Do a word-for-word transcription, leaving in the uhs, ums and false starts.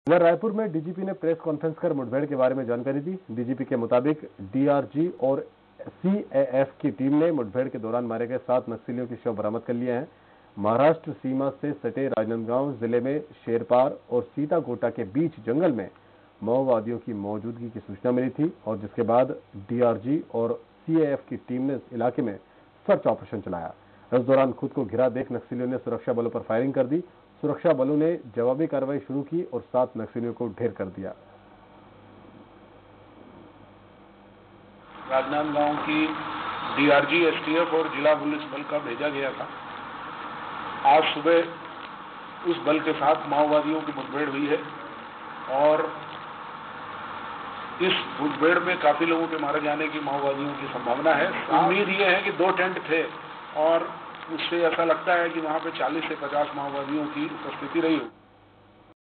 इधर रायपुर में डीजीपी ने प्रेस कॉन्फ्रेंस कर मुठभेड़ के बारे में जानकारी दी। डीजीपी के मुताबिक डीआरजी और सीएएफ की टीम ने मुठभेड़ के दौरान मारे गए सात नक्सलियों के शव बरामद कर लिए हैं। महाराष्ट्र सीमा से सटे राजनांदगांव जिले में शेरपार और सीताकोटा के बीच जंगल में माओवादियों की मौजूदगी की सूचना मिली थी और जिसके बाद डीआरजी और सीएएफ की टीम ने इस इलाके में सर्च ऑपरेशन चलाया। इस दौरान खुद को घिरा देख नक्सलियों ने सुरक्षा बलों पर फायरिंग कर दी। सुरक्षा बलों ने जवाबी कार्रवाई शुरू की और सात नक्सलियों को ढेर कर दिया। राजनांदगांव की डीआरजी, एसटीएफ और जिला पुलिस बल का भेजा गया था। आज सुबह उस बल के साथ माओवादियों की मुठभेड़ हुई है और इस मुठभेड़ में काफी लोगों के मारे जाने की माओवादियों की संभावना है। उम्मीद ये है कि दो टेंट थे और उससे ऐसा लगता है कि वहां पे चालीस से पचास माओवादियों की उपस्थिति रही हो।